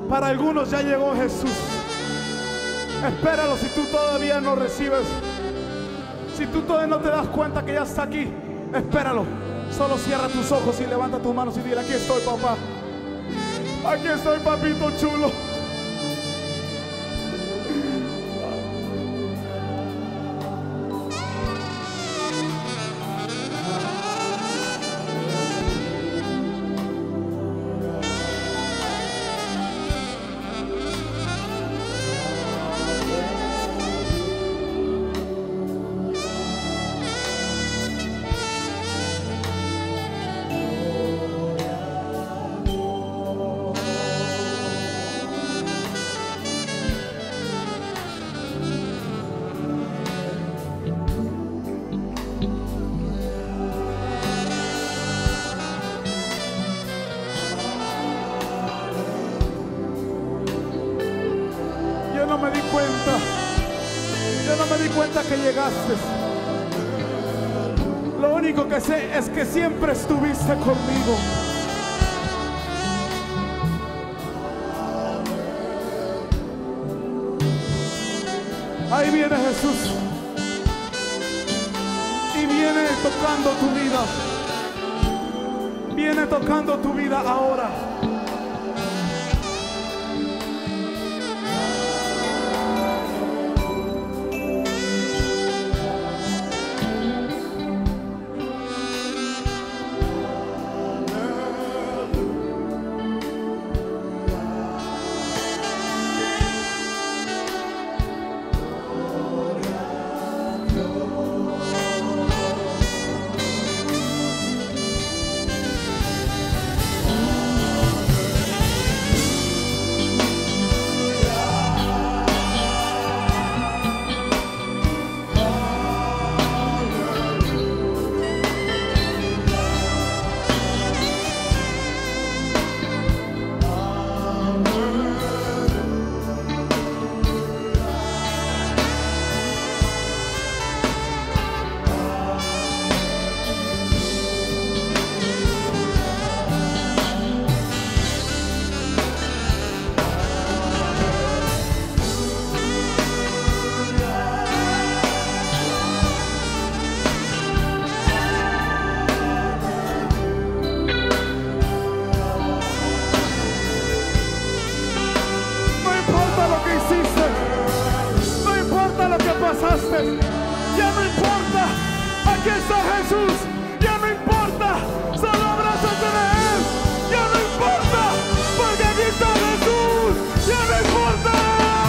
Para algunos ya llegó Jesús. Espéralo si tú todavía no recibes. Si tú todavía no te das cuenta que ya está aquí, espéralo. Solo cierra tus ojos y levanta tus manos y dile: aquí estoy, papá. Aquí estoy, papito chulo. Yo no me di cuenta que llegaste. Lo único que sé es que siempre estuviste conmigo. Ahí viene Jesús y viene tocando tu vida. Viene tocando tu vida ahora. Ya no importa, aquí está Jesús. Ya no importa, solo abrázate de Él. Ya no importa, porque aquí está Jesús. Ya no importa.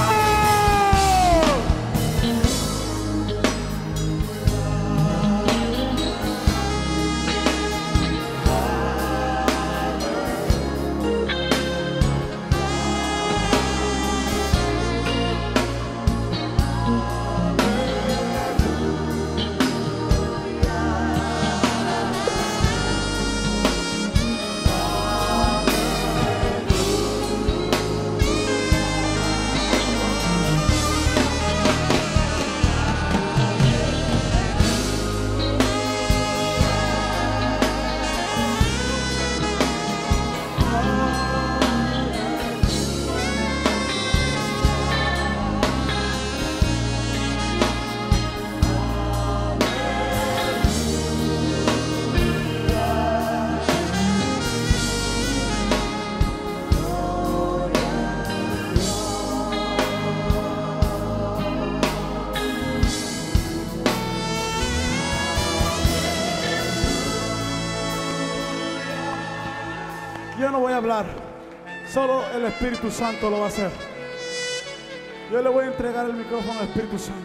Yo no voy a hablar, solo el Espíritu Santo lo va a hacer. Yo le voy a entregar el micrófono al Espíritu Santo.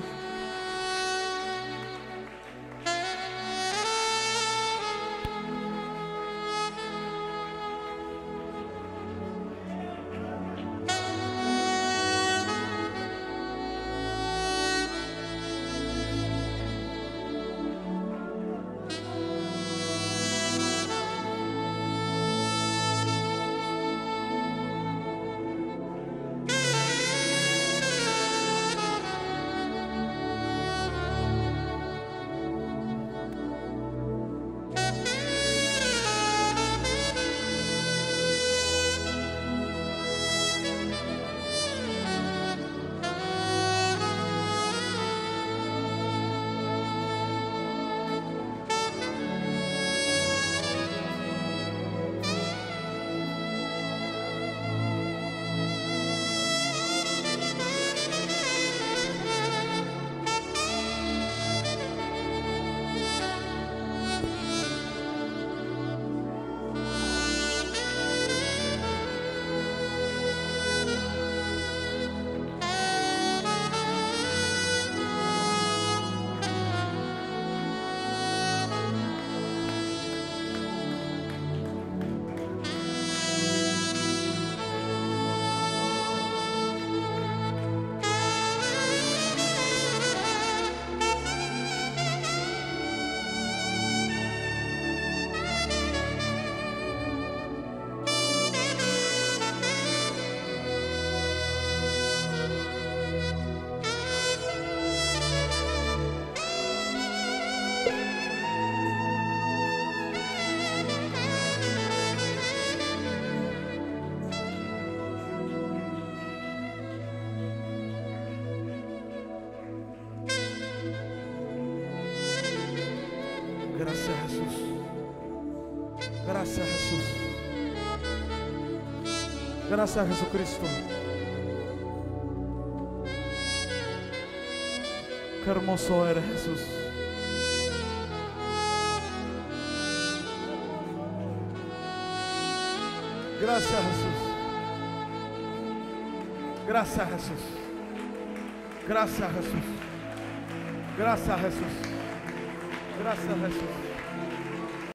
Gracias, Jesús. Gracias, Jesucristo. Qué hermoso eres, Jesús. Gracias, Jesús. Gracias, Jesús. Gracias, Jesús. Gracias, Jesús. Gracias, Jesús.